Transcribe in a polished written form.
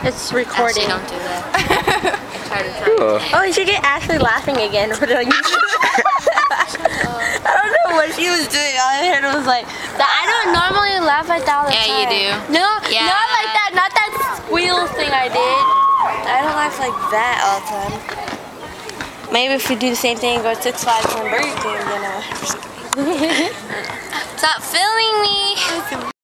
It's recording. Actually, don't do that. I tried to Oh, you should get Ashley laughing again. I don't know what she was doing. All I heard was like, I don't normally laugh like that all the time. Yeah, you do. No, Yeah. not like that. Not that squeal thing I did. I don't laugh like that all the time. Maybe if we do the same thing and go to Six Flags and Burger King, then Stop filming me.